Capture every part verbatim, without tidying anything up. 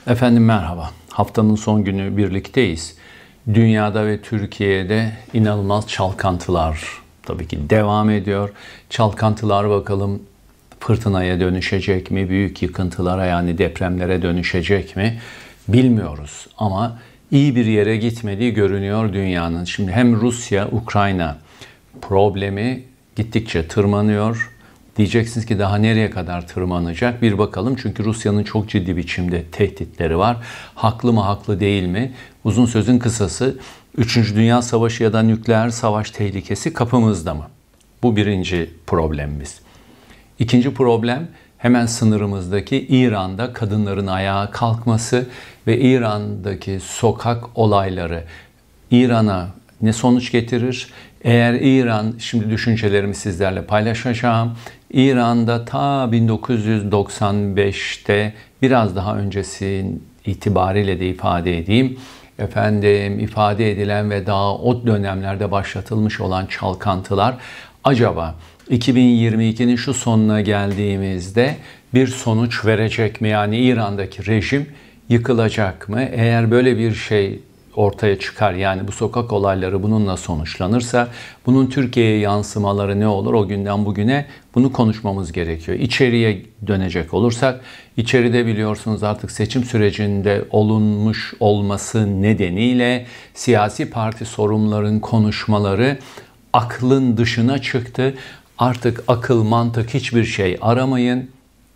Efendim merhaba. Haftanın son günü birlikteyiz. Dünyada ve Türkiye'de inanılmaz çalkantılar tabii ki devam ediyor. Çalkantılar bakalım fırtınaya dönüşecek mi? Büyük yıkıntılara yani depremlere dönüşecek mi? Bilmiyoruz ama iyi bir yere gitmediği görünüyor dünyanın. Şimdi hem Rusya-Ukrayna problemi gittikçe tırmanıyor. Diyeceksiniz ki daha nereye kadar tırmanacak? Bir bakalım çünkü Rusya'nın çok ciddi biçimde tehditleri var. Haklı mı haklı değil mi? Uzun sözün kısası Üçüncü Dünya Savaşı ya da nükleer savaş tehlikesi kapımızda mı? Bu birinci problemimiz. İkinci problem hemen sınırımızdaki İran'da kadınların ayağa kalkması ve İran'daki sokak olayları İran'a ne sonuç getirir? Eğer İran, şimdi düşüncelerimi sizlerle paylaşacağım. İran'da ta bin dokuz yüz doksan beşte biraz daha öncesi itibariyle de ifade edeyim. Efendim ifade edilen ve daha o dönemlerde başlatılmış olan çalkantılar acaba iki bin yirmi ikinin şu sonuna geldiğimizde bir sonuç verecek mi? Yani İran'daki rejim yıkılacak mı? Eğer böyle bir şey ortaya çıkar yani bu sokak olayları bununla sonuçlanırsa bunun Türkiye'ye yansımaları ne olur o günden bugüne bunu konuşmamız gerekiyor. İçeriye dönecek olursak içeride biliyorsunuz artık seçim sürecinde olunmuş olması nedeniyle siyasi parti sorumluların konuşmaları aklın dışına çıktı. Artık akıl mantık hiçbir şey aramayın.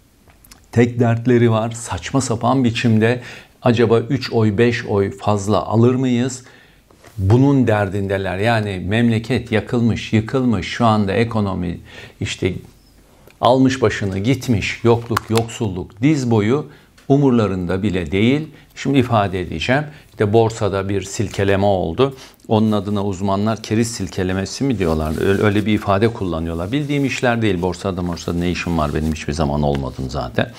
Tek dertleri var saçma sapan biçimde. Acaba üç oy beş oy fazla alır mıyız? Bunun derdindeler. Yani memleket yakılmış, yıkılmış. Şu anda ekonomi işte almış başını gitmiş. Yokluk, yoksulluk diz boyu umurlarında bile değil. Şimdi ifade edeceğim. İşte borsada bir silkeleme oldu. Onun adına uzmanlar keriz silkelemesi mi diyorlar? Öyle bir ifade kullanıyorlar. Bildiğim işler değil. Borsada borsada ne işim var benim hiçbir zaman olmadım zaten.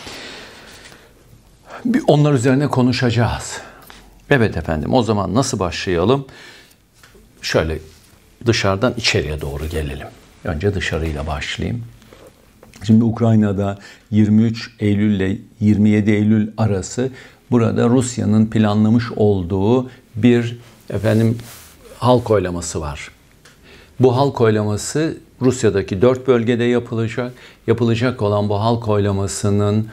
Onlar üzerine konuşacağız. Evet efendim o zaman nasıl başlayalım? Şöyle dışarıdan içeriye doğru gelelim. Önce dışarıyla başlayayım. Şimdi Ukrayna'da yirmi üç Eylül ile yirmi yedi Eylül arası burada Rusya'nın planlamış olduğu bir efendim halk oylaması var. Bu halk oylaması Rusya'daki dört bölgede yapılacak. Yapılacak olan bu halk oylamasının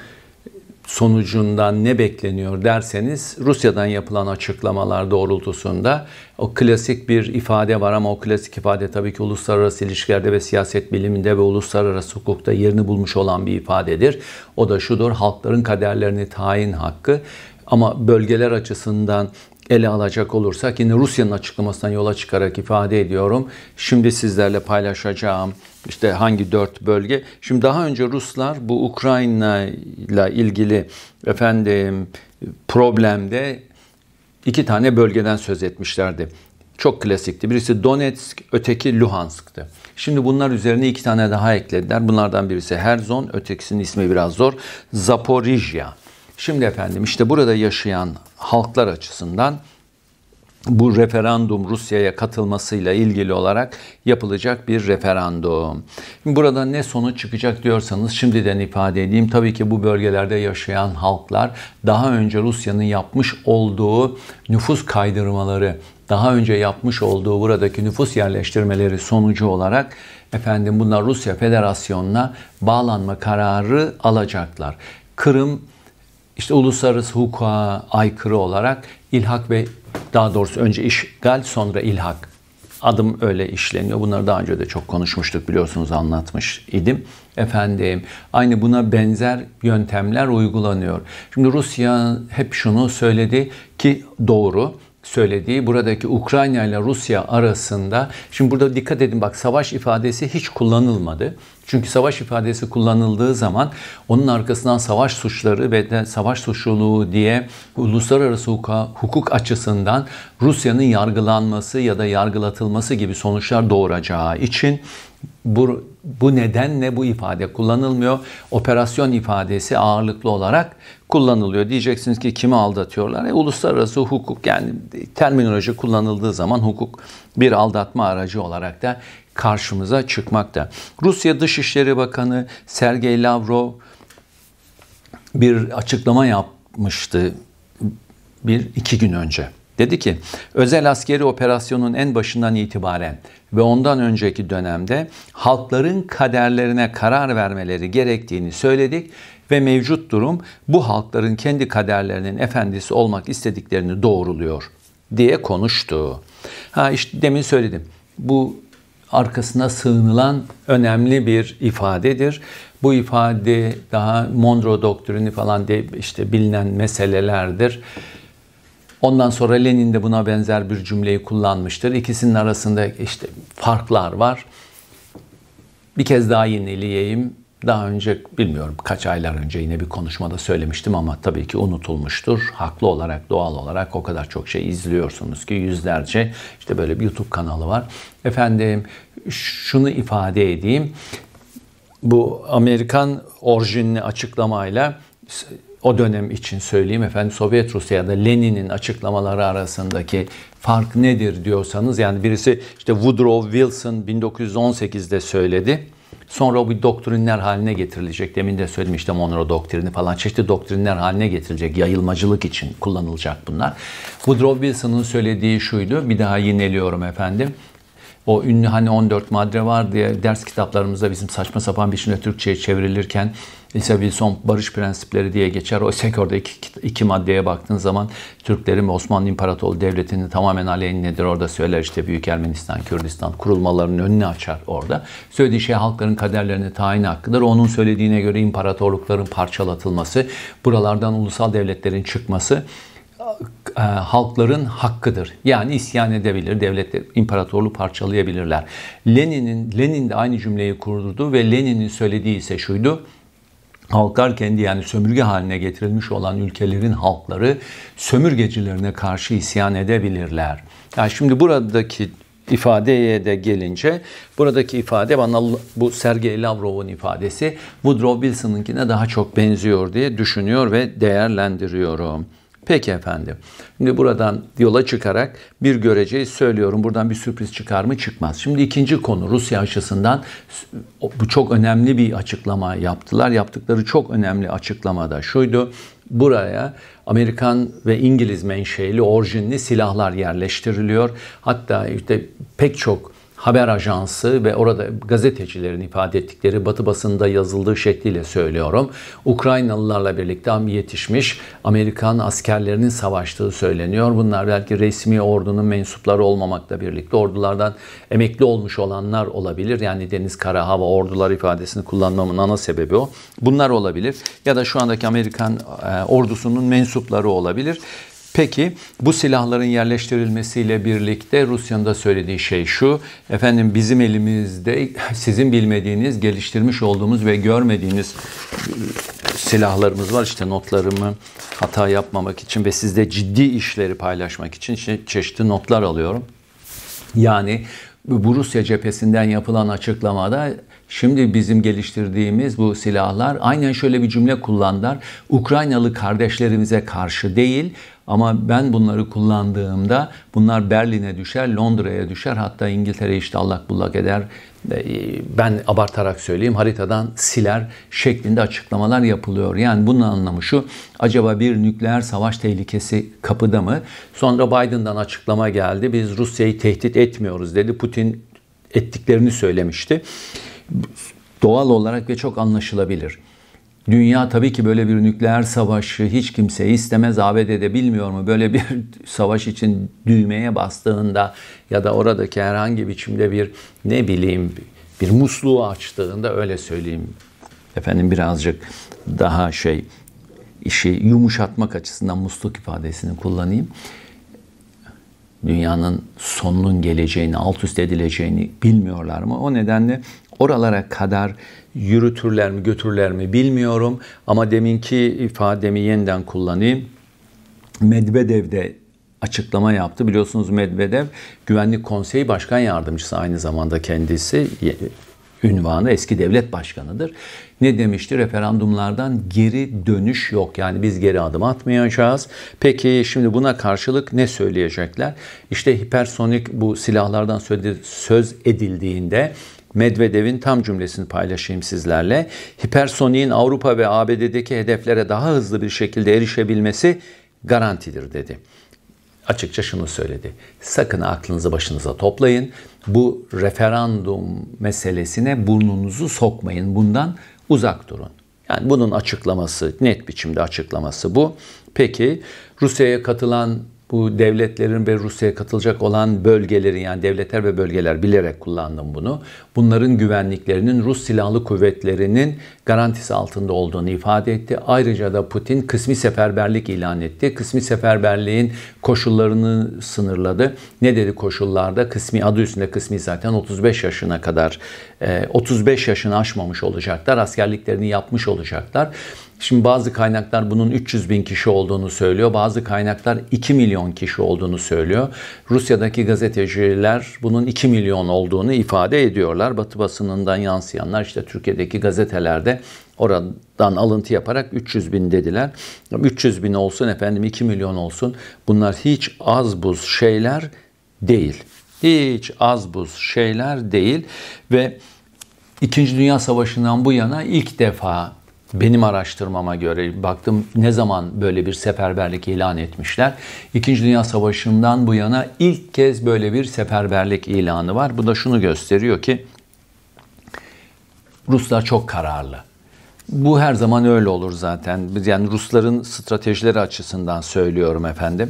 sonucundan ne bekleniyor derseniz Rusya'dan yapılan açıklamalar doğrultusunda o klasik bir ifade var ama o klasik ifade tabii ki uluslararası ilişkilerde ve siyaset biliminde ve uluslararası hukukta yerini bulmuş olan bir ifadedir. O da şudur: halkların kaderlerini tayin hakkı. Ama bölgeler açısından ele alacak olursak yine Rusya'nın açıklamasından yola çıkarak ifade ediyorum. Şimdi sizlerle paylaşacağım işte hangi dört bölge. Şimdi daha önce Ruslar bu Ukrayna ile ilgili efendim problemde iki tane bölgeden söz etmişlerdi. Çok klasikti. Birisi Donetsk, öteki Luhansk'tı. Şimdi bunlar üzerine iki tane daha eklediler. Bunlardan birisi Herzon, ötekisinin ismi biraz zor. Zaporijya. Şimdi efendim işte burada yaşayan halklar açısından bu referandum Rusya'ya katılmasıyla ilgili olarak yapılacak bir referandum. Burada ne sonuç çıkacak diyorsanız şimdiden ifade edeyim. Tabii ki bu bölgelerde yaşayan halklar daha önce Rusya'nın yapmış olduğu nüfus kaydırmaları, daha önce yapmış olduğu buradaki nüfus yerleştirmeleri sonucu olarak efendim bunlar Rusya Federasyonu'na bağlanma kararı alacaklar. Kırım İşte uluslararası hukuka aykırı olarak ilhak ve daha doğrusu önce işgal sonra ilhak adım öyle işleniyor. Bunları daha önce de çok konuşmuştuk biliyorsunuz anlatmış idim. Efendim aynı buna benzer yöntemler uygulanıyor. Şimdi Rusya hep şunu söyledi ki doğru söylediği buradaki Ukrayna ile Rusya arasında şimdi burada dikkat edin bak savaş ifadesi hiç kullanılmadı. Çünkü savaş ifadesi kullanıldığı zaman onun arkasından savaş suçları ve de savaş suçluluğu diye uluslararası hukuka, hukuk açısından Rusya'nın yargılanması ya da yargılatılması gibi sonuçlar doğuracağı için bu, bu nedenle bu ifade kullanılmıyor. Operasyon ifadesi ağırlıklı olarak kullanılıyor. Diyeceksiniz ki kimi aldatıyorlar? E, uluslararası hukuk yani terminoloji kullanıldığı zaman hukuk bir aldatma aracı olarak da karşımıza çıkmakta. Rusya Dışişleri Bakanı Sergey Lavrov bir açıklama yaptı. yapmıştı bir iki gün önce. Dedi ki, özel askeri operasyonun en başından itibaren ve ondan önceki dönemde halkların kaderlerine karar vermeleri gerektiğini söyledik ve mevcut durum bu halkların kendi kaderlerinin efendisi olmak istediklerini doğruluyor diye konuştu. Ha işte demin söyledim. Bu arkasına sığınılan önemli bir ifadedir. Bu ifade daha Monroe doktrini falan de işte bilinen meselelerdir. Ondan sonra Lenin de buna benzer bir cümleyi kullanmıştır. İkisinin arasında işte farklar var. Bir kez daha yineleyeyim. Daha önce bilmiyorum kaç aylar önce yine bir konuşmada söylemiştim ama tabii ki unutulmuştur. Haklı olarak, doğal olarak o kadar çok şey izliyorsunuz ki yüzlerce işte böyle bir YouTube kanalı var. Efendim şunu ifade edeyim. Bu Amerikan orijinli açıklamayla o dönem için söyleyeyim efendim Sovyet Rusya'da Lenin'in açıklamaları arasındaki fark nedir diyorsanız yani birisi işte Woodrow Wilson bin dokuz yüz on sekizde söyledi. Sonra o bir doktrinler haline getirilecek. Demin de söyledim işte Monroe doktrini falan çeşitli doktrinler haline getirilecek. Yayılmacılık için kullanılacak bunlar. Woodrow Wilson'ın söylediği şuydu. Bir daha yineliyorum efendim. O ünlü hani on dört madde var diye ders kitaplarımızda bizim saçma sapan bir şekilde Türkçe'ye çevrilirken Lise Wilson barış prensipleri diye geçer. Oysa ki orada iki, iki maddeye baktığın zaman Türklerin ve Osmanlı İmparatorluğu Devleti'nin tamamen aleyhinedir. Orada söyler işte Büyük Ermenistan, Kürdistan kurulmalarının önünü açar orada. Söylediği şey halkların kaderlerini tayin hakkıdır. Onun söylediğine göre imparatorlukların parçalatılması, buralardan ulusal devletlerin çıkması e, halkların hakkıdır. Yani isyan edebilir, devletler, imparatorluğu parçalayabilirler. Lenin'in Lenin de aynı cümleyi kurdu ve Lenin'in söylediği ise şuydu. Halklar kendi yani sömürge haline getirilmiş olan ülkelerin halkları sömürgecilerine karşı isyan edebilirler. Yani şimdi buradaki ifadeye de gelince buradaki ifade bana bu Sergey Lavrov'un ifadesi Woodrow Wilson'ınkine daha çok benziyor diye düşünüyor ve değerlendiriyorum. Peki efendim. Şimdi buradan yola çıkarak bir göreceği söylüyorum. Buradan bir sürpriz çıkar mı? Çıkmaz. Şimdi ikinci konu Rusya açısından bu çok önemli bir açıklama yaptılar. Yaptıkları çok önemli açıklamada şuydu. Buraya Amerikan ve İngiliz menşeli orijinli silahlar yerleştiriliyor. Hatta işte pek çok haber ajansı ve orada gazetecilerin ifade ettikleri Batı basında yazıldığı şekliyle söylüyorum. Ukraynalılarla birlikte yetişmiş Amerikan askerlerinin savaştığı söyleniyor. Bunlar belki resmi ordunun mensupları olmamakla birlikte ordulardan emekli olmuş olanlar olabilir. Yani deniz, kara, hava orduları ifadesini kullanmamın ana sebebi o. Bunlar olabilir. Ya da şu andaki Amerikan e, ordusunun mensupları olabilir. Peki bu silahların yerleştirilmesiyle birlikte Rusya'nın da söylediği şey şu. Efendim bizim elimizde sizin bilmediğiniz, geliştirmiş olduğumuz ve görmediğiniz silahlarımız var. İşte notlarımı hata yapmamak için ve sizde ciddi işleri paylaşmak için çeşitli notlar alıyorum. Yani bu Rusya cephesinden yapılan açıklamada şimdi bizim geliştirdiğimiz bu silahlar aynen şöyle bir cümle kullandılar. Ukraynalı kardeşlerimize karşı değil ama ben bunları kullandığımda bunlar Berlin'e düşer, Londra'ya düşer. Hatta İngiltere işte allak bullak eder. Ben abartarak söyleyeyim haritadan siler şeklinde açıklamalar yapılıyor. Yani bunun anlamı şu. Acaba bir nükleer savaş tehlikesi kapıda mı? Sonra Biden'dan açıklama geldi. Biz Rusya'yı tehdit etmiyoruz dedi. Putin ettiklerini söylemişti. Doğal olarak ve çok anlaşılabilir. Dünya tabii ki böyle bir nükleer savaşı hiç kimse istemez. A B D'de bilmiyor mu? Böyle bir savaş için düğmeye bastığında ya da oradaki herhangi biçimde bir ne bileyim bir musluğu açtığında öyle söyleyeyim. Efendim birazcık daha şey işi yumuşatmak açısından musluk ifadesini kullanayım. Dünyanın sonunun geleceğini, alt üst edileceğini bilmiyorlar mı? O nedenle oralara kadar yürütürler mi, götürürler mi bilmiyorum. Ama deminki ifademi yeniden kullanayım. Medvedev de açıklama yaptı. Biliyorsunuz Medvedev Güvenlik Konseyi Başkan Yardımcısı aynı zamanda kendisi. Ünvanı eski devlet başkanıdır. Ne demişti? Referandumlardan geri dönüş yok. Yani biz geri adım atmayacağız. Peki şimdi buna karşılık ne söyleyecekler? İşte hipersonik bu silahlardan söz edildiğinde Medvedev'in tam cümlesini paylaşayım sizlerle. Hipersoniğin Avrupa ve A B D'deki hedeflere daha hızlı bir şekilde erişebilmesi garantidir dedi. Açıkça şunu söyledi. Sakın aklınızı başınıza toplayın. Bu referandum meselesine burnunuzu sokmayın. Bundan uzak durun. Yani bunun açıklaması, net biçimde açıklaması bu. Peki Rusya'ya katılan bu devletlerin ve Rusya'ya katılacak olan bölgelerin, yani devletler ve bölgeler, bilerek kullandım bunu, bunların güvenliklerinin Rus Silahlı Kuvvetleri'nin garantisi altında olduğunu ifade etti. Ayrıca da Putin kısmi seferberlik ilan etti. Kısmi seferberliğin koşullarını sınırladı. Ne dedi koşullarda? Kısmi, adı üstünde kısmi, zaten otuz beş yaşına kadar, otuz beş yaşını aşmamış olacaklar. Askerliklerini yapmış olacaklar. Şimdi bazı kaynaklar bunun üç yüz bin kişi olduğunu söylüyor. Bazı kaynaklar iki milyon kişi olduğunu söylüyor. Rusya'daki gazeteciler bunun iki milyon olduğunu ifade ediyorlar. Batı basınından yansıyanlar, işte Türkiye'deki gazetelerde oradan alıntı yaparak üç yüz bin dediler. üç yüz bin olsun efendim, iki milyon olsun. Bunlar hiç az buz şeyler değil. Hiç az buz şeyler değil. Ve İkinci Dünya Savaşı'ndan bu yana ilk defa, benim araştırmama göre baktım ne zaman böyle bir seferberlik ilan etmişler. İkinci Dünya Savaşı'ndan bu yana ilk kez böyle bir seferberlik ilanı var. Bu da şunu gösteriyor ki Ruslar çok kararlı. Bu her zaman öyle olur zaten. Yani Rusların stratejileri açısından söylüyorum efendim.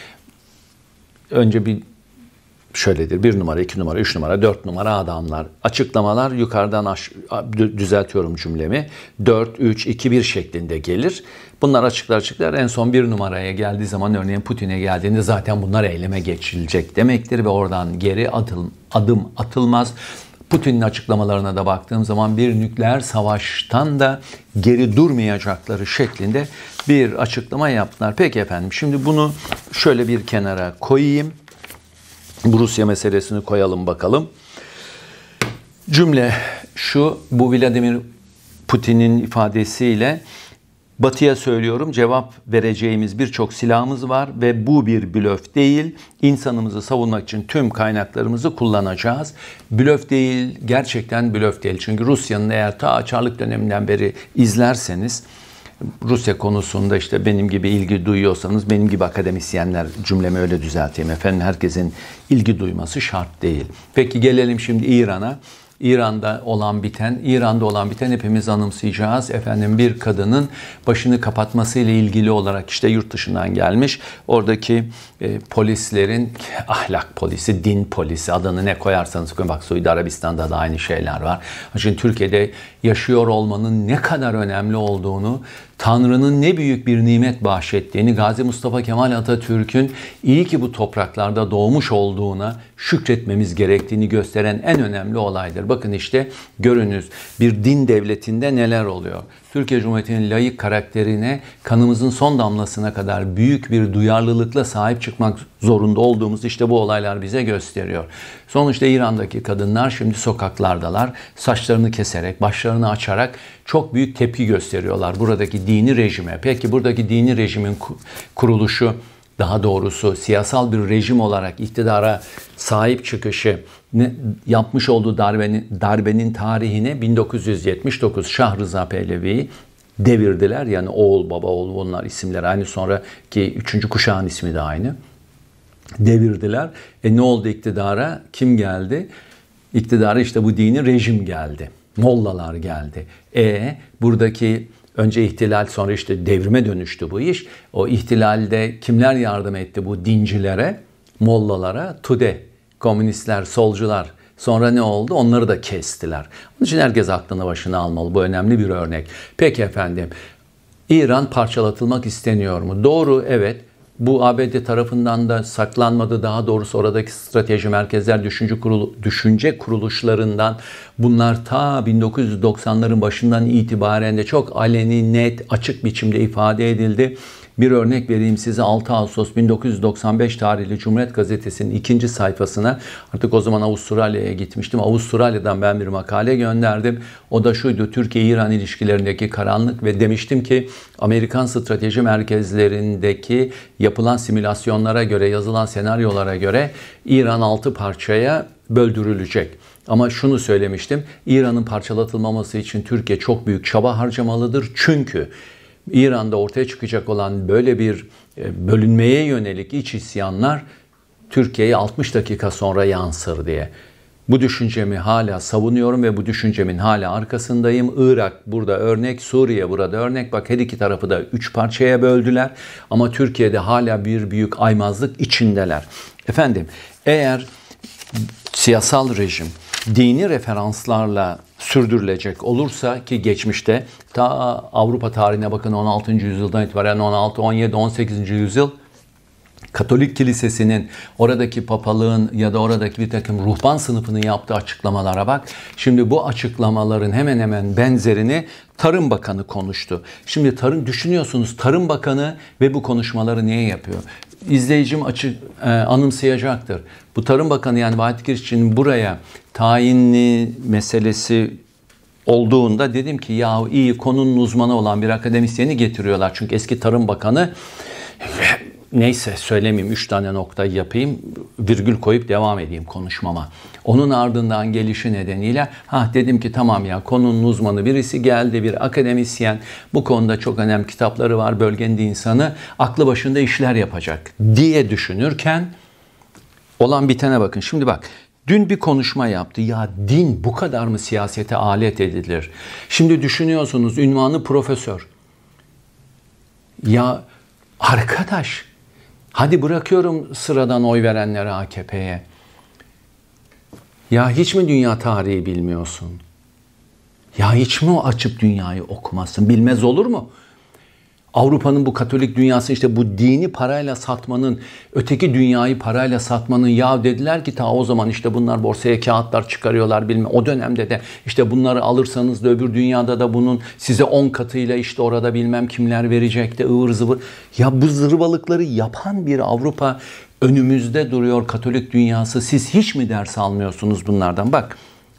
Önce bir şöyledir. Bir numara, iki numara, üç numara, dört numara adamlar. Açıklamalar yukarıdan aş- düzeltiyorum cümlemi. Dört, üç, iki, bir şeklinde gelir. Bunlar açıklar açıklar. En son bir numaraya geldiği zaman, örneğin Putin'e geldiğinde zaten bunlar eyleme geçilecek demektir ve oradan geri atıl, adım atılmaz. Putin'in açıklamalarına da baktığım zaman bir nükleer savaştan da geri durmayacakları şeklinde bir açıklama yaptılar. Peki efendim, şimdi bunu şöyle bir kenara koyayım. Bu Rusya meselesini koyalım bakalım. Cümle şu, bu Vladimir Putin'in ifadesiyle: Batı'ya söylüyorum, cevap vereceğimiz birçok silahımız var ve bu bir blöf değil. İnsanımızı savunmak için tüm kaynaklarımızı kullanacağız. Blöf değil, gerçekten blöf değil. Çünkü Rusya'nın, eğer ta Çarlık döneminden beri izlerseniz, Rusya konusunda işte benim gibi ilgi duyuyorsanız, benim gibi akademisyenler, cümlemi öyle düzelteyim efendim, herkesin ilgi duyması şart değil. Peki gelelim şimdi İran'a. İran'da olan biten, İran'da olan biten hepimiz anımsayacağız. Efendim, bir kadının başını kapatmasıyla ilgili olarak işte yurt dışından gelmiş. Oradaki e, polislerin, ahlak polisi, din polisi, adını ne koyarsanız koyun. Bak, Suudi Arabistan'da da aynı şeyler var. Şimdi Türkiye'de yaşıyor olmanın ne kadar önemli olduğunu, Tanrı'nın ne büyük bir nimet bahşettiğini, Gazi Mustafa Kemal Atatürk'ün iyi ki bu topraklarda doğmuş olduğuna şükretmemiz gerektiğini gösteren en önemli olaydır. Bakın işte görünüz, bir din devletinde neler oluyor. Türkiye Cumhuriyeti'nin laik karakterine kanımızın son damlasına kadar büyük bir duyarlılıkla sahip çıkmak zorunda olduğumuz işte bu olaylar bize gösteriyor. Sonuçta İran'daki kadınlar şimdi sokaklardalar. Saçlarını keserek, başlarını açarak çok büyük tepki gösteriyorlar buradaki dini rejime. Peki buradaki dini rejimin kuruluşu, daha doğrusu siyasal bir rejim olarak iktidara sahip çıkışı, ne, yapmış olduğu darbenin, darbenin tarihine bin dokuz yüz yetmiş dokuz Şah Rıza Pehlevi'yi devirdiler. Yani oğul, baba, oğul, onlar isimler aynı, sonraki üçüncü kuşağın ismi de aynı. Devirdiler. E ne oldu iktidara? Kim geldi? İktidara işte bu dini rejim geldi. Mollalar geldi. E buradaki önce ihtilal, sonra işte devrime dönüştü bu iş. O ihtilalde kimler yardım etti bu dincilere? Mollalara, TUDE, komünistler, solcular. Sonra ne oldu? Onları da kestiler. Onun için herkes aklını başına almalı. Bu önemli bir örnek. Peki efendim, İran parçalatılmak isteniyor mu? Doğru, evet. Bu A B D tarafından da saklanmadı. Daha doğrusu oradaki strateji merkezler, düşünce, kurulu, düşünce kuruluşlarından bunlar ta bin dokuz yüz doksanların başından itibaren de çok aleni, net, açık biçimde ifade edildi. Bir örnek vereyim size. altı Ağustos bin dokuz yüz doksan beş tarihli Cumhuriyet Gazetesi'nin ikinci sayfasına, artık o zaman Avustralya'ya gitmiştim. Avustralya'dan ben bir makale gönderdim. O da şuydu: Türkiye-İran ilişkilerindeki karanlık, ve demiştim ki Amerikan strateji merkezlerindeki yapılan simülasyonlara göre, yazılan senaryolara göre İran altı parçaya böldürülecek. Ama şunu söylemiştim, İran'ın parçalatılmaması için Türkiye çok büyük çaba harcamalıdır. Çünkü İran'da ortaya çıkacak olan böyle bir bölünmeye yönelik iç isyanlar Türkiye'ye altmış dakika sonra yansır diye. Bu düşüncemi hala savunuyorum ve bu düşüncemin hala arkasındayım. Irak burada örnek, Suriye burada örnek. Bak her iki tarafı da üç parçaya böldüler. Ama Türkiye'de hala bir büyük aymazlık içindeler. Efendim, eğer siyasal rejim dini referanslarla sürdürülecek olursa, ki geçmişte ta Avrupa tarihine bakın, on altıncı yüzyıldan itibaren on altı, on yedi, on sekizinci yüzyıl Katolik Kilisesi'nin, oradaki papalığın ya da oradaki bir takım ruhban sınıfının yaptığı açıklamalara bak. Şimdi bu açıklamaların hemen hemen benzerini Tarım Bakanı konuştu. Şimdi tarım düşünüyorsunuz, Tarım Bakanı ve bu konuşmaları niye yapıyor? İzleyicim açık e, anımsayacaktır. Bu Tarım Bakanı, yani Vahit Kirişçi'nin buraya tayinli meselesi olduğunda dedim ki ya iyi, konunun uzmanı olan bir akademisyeni getiriyorlar. Çünkü eski Tarım Bakanı, neyse söylemeyeyim, üç tane nokta yapayım, virgül koyup devam edeyim konuşmama. Onun ardından gelişi nedeniyle ha dedim ki tamam ya, konunun uzmanı birisi geldi, bir akademisyen, bu konuda çok önemli kitapları var, bölgenin insanı, aklı başında işler yapacak diye düşünürken olan bitene bakın. Şimdi bak, dün bir konuşma yaptı. Ya din bu kadar mı siyasete alet edilir? Şimdi düşünüyorsunuz, ünvanı profesör. Ya arkadaş, hadi bırakıyorum sıradan oy verenleri A K P'ye. Ya hiç mi dünya tarihi bilmiyorsun? Ya hiç mi açıp dünyayı okumazsın? Bilmez olur mu? Avrupa'nın bu Katolik dünyası, işte bu dini parayla satmanın, öteki dünyayı parayla satmanın, ya dediler ki ta o zaman işte bunlar borsaya kağıtlar çıkarıyorlar bilmem. O dönemde de işte bunları alırsanız da öbür dünyada da bunun size on katıyla işte orada bilmem kimler verecek de ıvır zıvır. Ya bu zırvalıkları yapan bir Avrupa önümüzde duruyor, Katolik dünyası. Siz hiç mi ders almıyorsunuz bunlardan? Bak.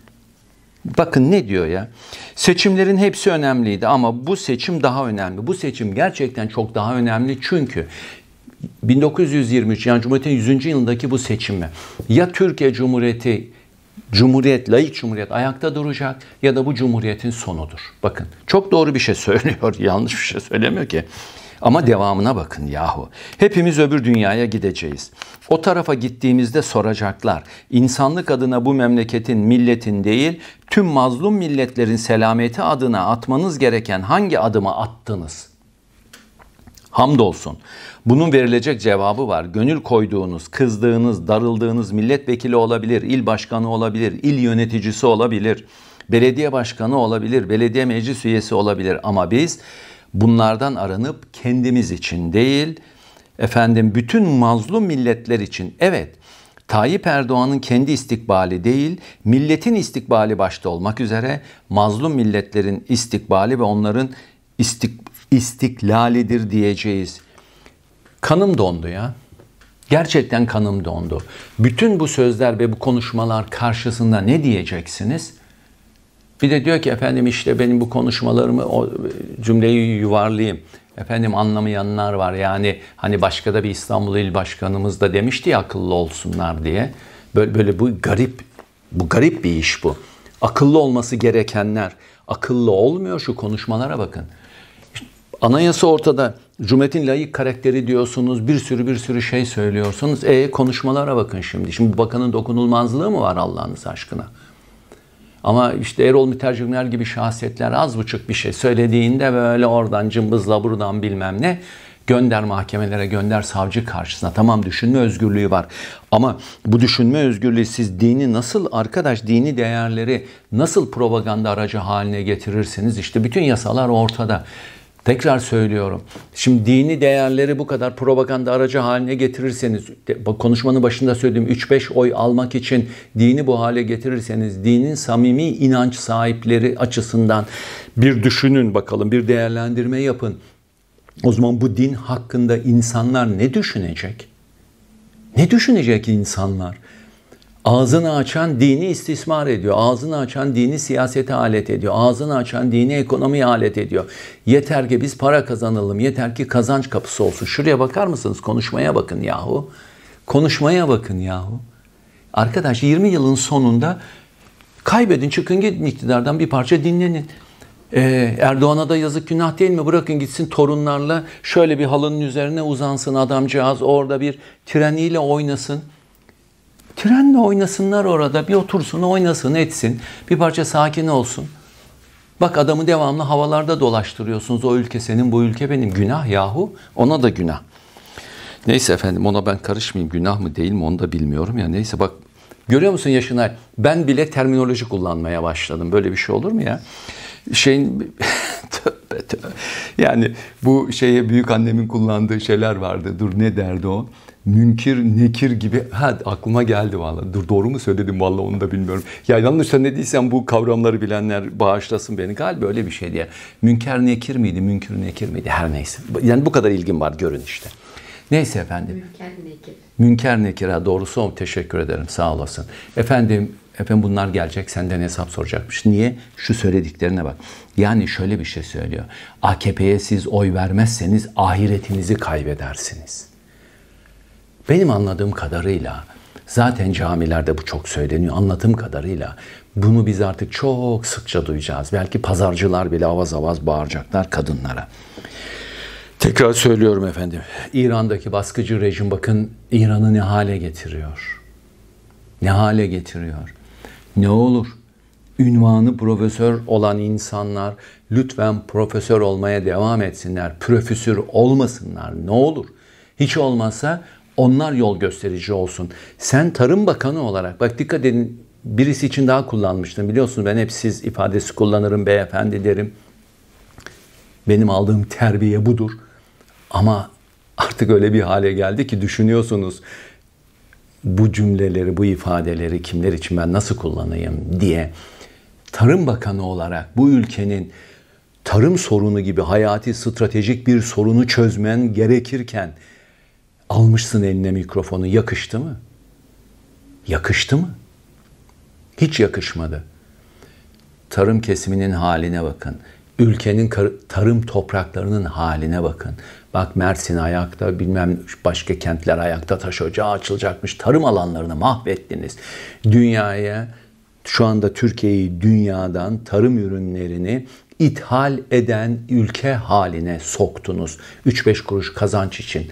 Bakın ne diyor ya? Seçimlerin hepsi önemliydi ama bu seçim daha önemli. Bu seçim gerçekten çok daha önemli çünkü bin dokuz yüz yirmi üç, yani Cumhuriyet'in yüzüncü yılındaki bu seçimi, ya Türkiye Cumhuriyeti, Cumhuriyet, laik Cumhuriyet ayakta duracak ya da bu Cumhuriyet'in sonudur. Bakın çok doğru bir şey söylüyor, yanlış bir şey söylemiyor ki. Ama devamına bakın yahu. Hepimiz öbür dünyaya gideceğiz. O tarafa gittiğimizde soracaklar. İnsanlık adına bu memleketin, milletin değil, tüm mazlum milletlerin selameti adına atmanız gereken hangi adımı attınız? Hamdolsun. Bunun verilecek cevabı var. Gönül koyduğunuz, kızdığınız, darıldığınız milletvekili olabilir, il başkanı olabilir, il yöneticisi olabilir, belediye başkanı olabilir, belediye meclis üyesi olabilir. Ama biz bunlardan aranıp kendimiz için değil, efendim bütün mazlum milletler için, evet, Tayyip Erdoğan'ın kendi istikbali değil, milletin istikbali başta olmak üzere mazlum milletlerin istikbali ve onların istik, istiklalidir diyeceğiz. Kanım dondu ya. Gerçekten kanım dondu. Bütün bu sözler ve bu konuşmalar karşısında ne diyeceksiniz? Bir de diyor ki efendim işte benim bu konuşmalarımı, o cümleyi yuvarlayayım. Efendim anlamayanlar var, yani hani başka da bir İstanbul İl Başkanımız da demişti ya akıllı olsunlar diye. Böyle, böyle bu garip, bu garip bir iş bu. Akıllı olması gerekenler akıllı olmuyor, şu konuşmalara bakın. Anayasa ortada, Cumhuriyet'in layık karakteri diyorsunuz, bir sürü bir sürü şey söylüyorsunuz. E konuşmalara bakın şimdi. Şimdi bu bakanın dokunulmazlığı mı var Allah'ınız aşkına? Ama işte Erol Mütercimler gibi şahsiyetler az buçuk bir şey söylediğinde böyle oradan cımbızla buradan bilmem ne, gönder mahkemelere, gönder savcı karşısına. Tamam, düşünme özgürlüğü var. Ama bu düşünme özgürlüğü, siz dini nasıl, arkadaş dini değerleri nasıl propaganda aracı haline getirirsiniz? İşte bütün yasalar ortada. Tekrar söylüyorum. Şimdi dini değerleri bu kadar propaganda aracı haline getirirseniz, konuşmanın başında söylediğim üç beş oy almak için dini bu hale getirirseniz, dinin samimi inanç sahipleri açısından bir düşünün bakalım, bir değerlendirme yapın. O zaman bu din hakkında insanlar ne düşünecek? Ne düşünecek insanlar? Ağzını açan dini istismar ediyor. Ağzını açan dini siyasete alet ediyor. Ağzını açan dini ekonomiye alet ediyor. Yeter ki biz para kazanalım. Yeter ki kazanç kapısı olsun. Şuraya bakar mısınız? Konuşmaya bakın yahu. Konuşmaya bakın yahu. Arkadaş yirmi yılın sonunda Kaybedin, çıkın gidin iktidardan, bir parça dinlenin. Ee, Erdoğan'a da yazık, günah değil mi? Bırakın gitsin torunlarla şöyle bir halının üzerine uzansın adamcağız, orada bir treniyle oynasın. Trenle oynasınlar orada, bir otursun, oynasın, etsin. Bir parça sakin olsun. Bak adamı devamlı havalarda dolaştırıyorsunuz. O ülke senin, bu ülke benim. Günah yahu. Ona da günah. Neyse efendim, ona ben karışmayayım. Günah mı değil mi onu da bilmiyorum ya. Neyse bak, görüyor musun Yaşınay? Ben bile terminoloji kullanmaya başladım. Böyle bir şey olur mu ya? Şeyin tövbe tövbe. Yani bu şeye büyük annemin kullandığı şeyler vardı. Dur ne derdi o? Münkir, nekir gibi. Ha aklıma geldi vallahi. Dur doğru mu söyledim vallahi, onu da bilmiyorum. Ya yanlış söylediysem bu kavramları bilenler bağışlasın beni. Galiba öyle bir şey diye. Münker nekir miydi? Münkir nekir miydi? Her neyse. Yani bu kadar ilgim var, görün işte. Neyse efendim. Münker nekir. Münker nekir, ha doğrusu o. Teşekkür ederim, sağ olasın. Efendim, efendim bunlar gelecek, senden hesap soracakmış. Niye? Şu söylediklerine bak. Yani şöyle bir şey söylüyor. A K P'ye siz oy vermezseniz ahiretinizi kaybedersiniz. Benim anladığım kadarıyla, zaten camilerde bu çok söyleniyor, anladığım kadarıyla bunu biz artık çok sıkça duyacağız. Belki pazarcılar bile avaz avaz bağıracaklar kadınlara. Tekrar söylüyorum efendim, İran'daki baskıcı rejim bakın İran'ı ne hale getiriyor. Ne hale getiriyor. Ne olur, ünvanı profesör olan insanlar lütfen profesör olmaya devam etsinler. Profesör olmasınlar ne olur. Hiç olmazsa onlar yol gösterici olsun. Sen Tarım Bakanı olarak, bak dikkat edin, birisi için daha kullanmıştım. Biliyorsunuz ben hep siz ifadesi kullanırım, beyefendi derim. Benim aldığım terbiye budur. Ama artık öyle bir hale geldi ki düşünüyorsunuz bu cümleleri, bu ifadeleri kimler için ben nasıl kullanayım diye. Tarım Bakanı olarak bu ülkenin tarım sorunu gibi hayati stratejik bir sorunu çözmen gerekirken almışsın eline mikrofonu. Yakıştı mı? Yakıştı mı? Hiç yakışmadı. Tarım kesiminin haline bakın. Ülkenin tarım topraklarının haline bakın. Bak Mersin ayakta, bilmem başka kentler ayakta, taş ocağı açılacakmış. Tarım alanlarını mahvettiniz. Dünyaya, şu anda Türkiye'yi dünyadan tarım ürünlerini ithal eden ülke haline soktunuz. üç beş kuruş kazanç için.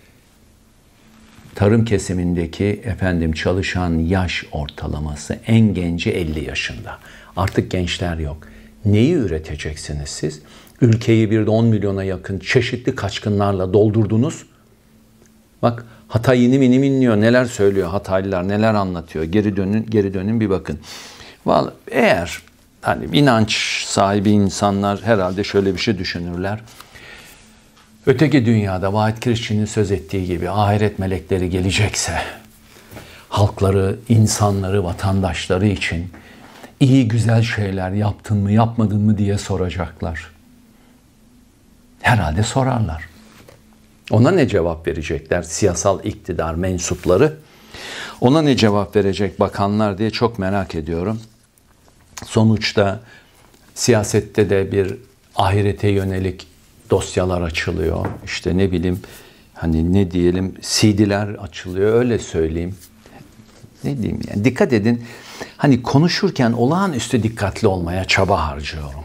Tarım kesimindeki efendim çalışan yaş ortalaması en genci elli yaşında. Artık gençler yok. Neyi üreteceksiniz siz? Ülkeyi bir de on milyona yakın çeşitli kaçkınlarla doldurdunuz. Bak Hatay inim inim inliyor. Neler söylüyor Hataylılar, neler anlatıyor. Geri dönün, geri dönün bir bakın. Vallahi eğer hani inanç sahibi insanlar herhalde şöyle bir şey düşünürler. Öteki dünyada Vahit Kirişçi'nin söz ettiği gibi ahiret melekleri gelecekse halkları, insanları, vatandaşları için iyi güzel şeyler yaptın mı, yapmadın mı diye soracaklar. Herhalde sorarlar. Ona ne cevap verecekler siyasal iktidar mensupları? Ona ne cevap verecek bakanlar diye çok merak ediyorum. Sonuçta siyasette de bir ahirete yönelik dosyalar açılıyor. İşte ne bileyim, hani ne diyelim, C D'ler açılıyor, öyle söyleyeyim. Ne diyeyim yani, dikkat edin. Hani konuşurken olağanüstü dikkatli olmaya çaba harcıyorum.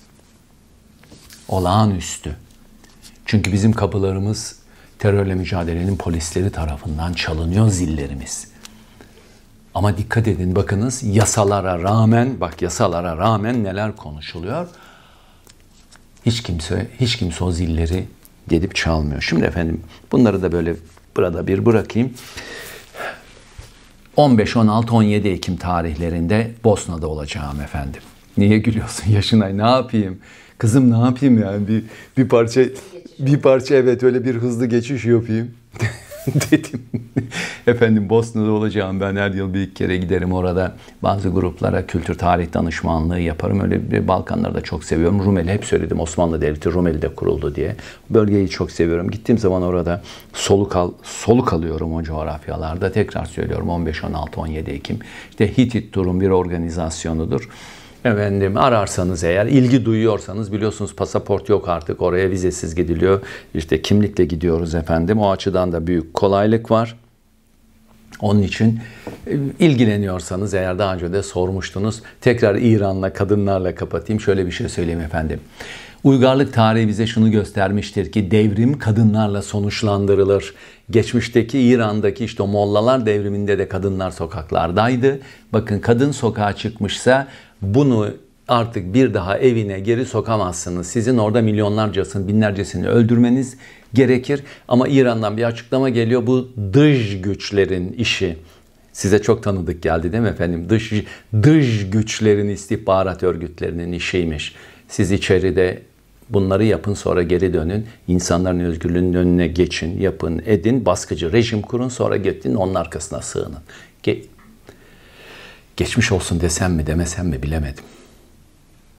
Olağanüstü. Çünkü bizim kapılarımız terörle mücadelenin polisleri tarafından çalınıyor, zillerimiz. Ama dikkat edin, bakınız yasalara rağmen, bak yasalara rağmen neler konuşuluyor. Hiç kimse, hiç kimse o zilleri gelip çalmıyor. Şimdi efendim bunları da böyle burada bir bırakayım. on beş, on altı, on yedi Ekim tarihlerinde Bosna'da olacağım efendim. Niye gülüyorsun Yaşınay? Ne yapayım? Kızım ne yapayım yani? Bir, bir parça bir parça evet öyle bir hızlı geçiş yapayım dedim. Efendim Bosna'da olacağım. Ben her yıl bir iki kere giderim orada. Bazı gruplara kültür tarih danışmanlığı yaparım. Öyle bir Balkanları da çok seviyorum. Rumeli hep söyledim. Osmanlı Devleti Rumeli'de kuruldu diye. Bölgeyi çok seviyorum. Gittiğim zaman orada soluk al, soluk alıyorum o coğrafyalarda. Tekrar söylüyorum on beş, on altı, on yedi Ekim. İşte Hitit Tur'un bir organizasyonudur. Efendim ararsanız eğer, ilgi duyuyorsanız, biliyorsunuz pasaport yok artık, oraya vizesiz gidiliyor. İşte kimlikle gidiyoruz efendim. O açıdan da büyük kolaylık var. Onun için İlgileniyorsanız, eğer daha önce de sormuştunuz, tekrar İran'la, kadınlarla kapatayım. Şöyle bir şey söyleyeyim efendim. Uygarlık tarihi bize şunu göstermiştir ki devrim kadınlarla sonuçlandırılır. Geçmişteki İran'daki işte o Mollalar devriminde de kadınlar sokaklardaydı. Bakın, kadın sokağa çıkmışsa bunu artık bir daha evine geri sokamazsınız. Sizin orada milyonlarcasını, binlercesini öldürmeniz gerekir. Ama İran'dan bir açıklama geliyor. Bu dış güçlerin işi. Size çok tanıdık geldi değil mi efendim? Dış, dış güçlerin, istihbarat örgütlerinin işiymiş. Siz içeride bunları yapın, sonra geri dönün. İnsanların özgürlüğünün önüne geçin, yapın, edin. Baskıcı rejim kurun, sonra gidin onun arkasına sığının. Ge- Geçmiş olsun desem mi demesem mi bilemedim.